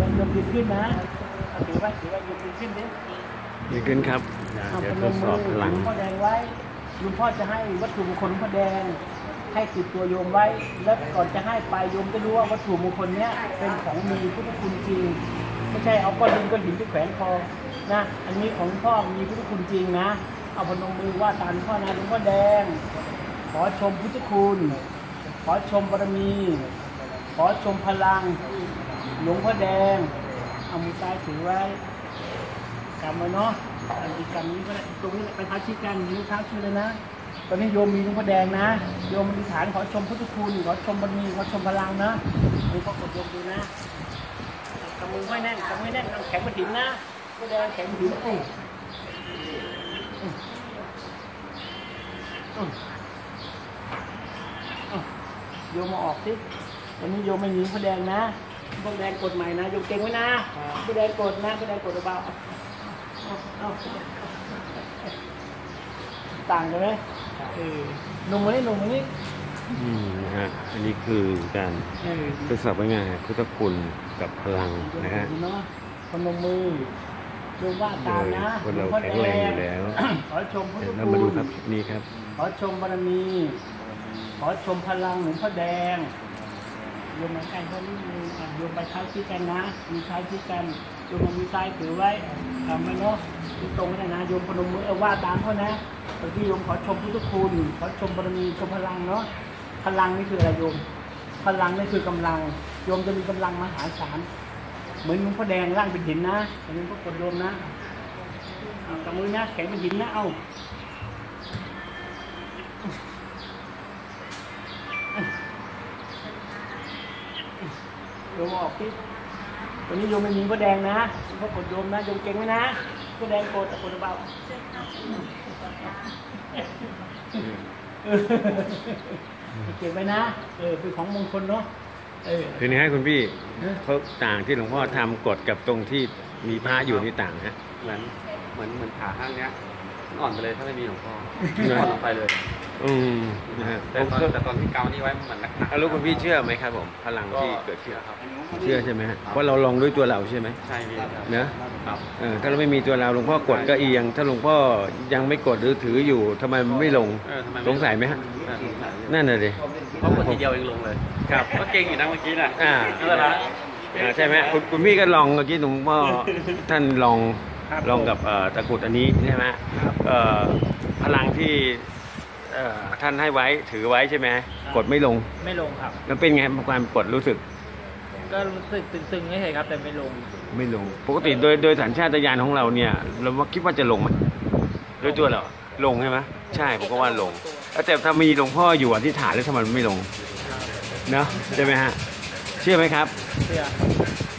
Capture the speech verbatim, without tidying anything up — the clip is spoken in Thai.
ยมยืนขึ้นนะถือว่าถือว่ายืนขึ้นดิยืนขึ้นครับเดี๋ยวทดสอบพลังหลวงพ่อแดงไว้หลวงพ่อจะให้วัตถุมงคลหลวงพ่อแดงให้ติดตัวโยมไว้แล้วก่อนจะให้ไปโยมจะรู้ว่าวัตถุมงคลเนี้ยเป็นของมีพุทธคุณจริงไม่ใช่เอาก้อนดินก้อนหินไปแขวนคอนะอันนี้ของพ่อมีพุทธคุณจริงนะเอาพนมมือว่าตามพ่อนะหลวงพ่อแดงขอชมพุทธคุณขอชมบารมีขอชมพลังหลวงพ่อแดงเอามือซ้ายถือไว้กำไว้เนาะอันนี้กำนี้ก็ได้ตรงนี้ไปท้าชี้กันนิ้วเท้าชี้เลยนะตอนนี้โยมมีหลวงพ่อแดงนะโยมอธิษฐานขอชมพุทธคุณขอชมบารมีขอชมพลังนะนี่ก็กดโยมดูนะกำมือไว้แน่นกำมือแน่นแข็งกระถิ่นนะพ่อแดงแข็งกระถิ่นอุ้ยโยมมาออกสิตอนนี้โยมไม่มีพ่อแดงนะพ่อแดงกดใหม่นะโยมเก่งไว้นะพ่อแดงกดนะพ่อแดงกดเบาต่างกันไหมหนุ่มนี้หนุ่มนี้อืมนะฮะอันนี้คือการทดสอบว่าไงพุทธคุณกับพลังนะฮะพนมมือดูว่าตามนะคนเราแข็งแรงอยู่แล้วขอชมพุทธคุณเรามาดูครับนี่ครับขอชมบารมีขอชมพลังหลวงพ่อแดงโยมเหมือนกันเท่านี้นึงโยมไปท้ายชี้กันนะมีท้ายชี้กันโยมมีท้ายถือไว้ทำไว้เนาะตรงนั้นนะโยมพนมมือเอาว่าตามเขานะตอนที่โยมขอชมพุทธคุณขอชมบารมีชมพลังเนาะพลังนี่คืออะไรโยมพลังนี่คือกำลังโยมจะมีกำลังมหาศาลเหมือนหลวงพ่อแดงร่างเป็นหินนะอันนี้ก็กดโยมนะกับมือนะแข็งเป็นหินนะเอาโยมออกที่ตัวนี้โยมไม่มีหลวงพ่อแดงนะหลวงพ่อกดโยมนะโยมเก่งไหมนะหลวงพ่อแดงกดแต่กดเบาเก็บไว้นะเออเป็นของมงคลเนาะทีนี้ให้คุณพี่เขาต่างที่หลวงพ่อทำกดกับตรงที่มีพระอยู่นี่ต่างฮะเหมือนเหมือนเหมือนขาข้างเนี้ยอ่อนไปเลยถ้าไม่มีหลวงพ่ออ่อนลงไปเลยอืมนะฮะแต่ตอนแต่ตอนที่เกานี่ไว้เหมือนหนักๆแล้วคุณพี่เชื่อไหมครับผมพลังที่เกิดขึ้นครับเชื่อใช่ไหมฮะเพราะเราลองด้วยตัวเราใช่ไหมใช่ครับเนอะเออถ้าเราไม่มีตัวเราหลวงพ่อกดก็เอียงถ้าหลวงพ่อยังไม่กดหรือถืออยู่ทำไมไม่ลงสงสัยไหมฮะนั่นน่ะดิเพราะกดทีเดียวเองลงเลยครับก็เก่งอยู่นะเมื่อกี้น่ะอ่าใช่ไหมคุณคุณพี่ก็ลองเมื่อกี้หลวงพ่อท่านลองลองกับตะกุดอันนี้ใช่ไหมพลังที่ท่านให้ไว้ถือไว้ใช่ไหมกดไม่ลงไม่ลงครับแล้วเป็นไงความกดรู้สึกก็รู้สึกตึงๆไม่ใช่ครับแต่ไม่ลงไม่ลงปกติโดยโดยสัญชาตญาณของเราเนี่ยเราคิดว่าจะลงไหมโดยตัวเราลงใช่ไหมใช่ผมก็ว่าลงแต่ถ้ามีหลวงพ่ออยู่อธิษฐานแล้วทำไมไม่ลงเนาะใช่ไหมฮะเชื่อไหมครับเชื่อ